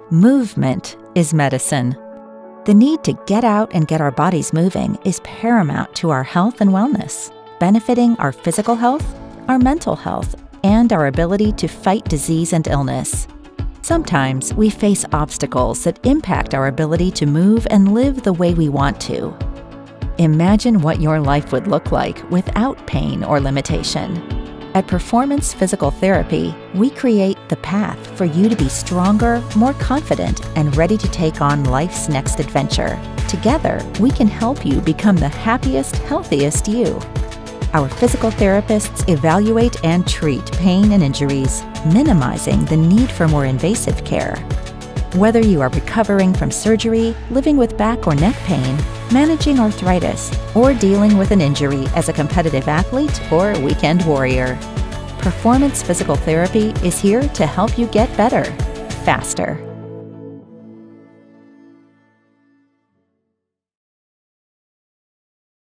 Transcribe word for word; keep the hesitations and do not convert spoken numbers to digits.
Movement is medicine. The need to get out and get our bodies moving is paramount to our health and wellness, benefiting our physical health, our mental health, and our ability to fight disease and illness. Sometimes we face obstacles that impact our ability to move and live the way we want to. Imagine what your life would look like without pain or limitation. At Performance Physical Therapy, we create the path for you to be stronger, more confident, and ready to take on life's next adventure. Together, we can help you become the happiest, healthiest you. Our physical therapists evaluate and treat pain and injuries, minimizing the need for more invasive care. Whether you are recovering from surgery, living with back or neck pain, managing arthritis, or dealing with an injury as a competitive athlete or weekend warrior, Performance Physical Therapy is here to help you get better, faster.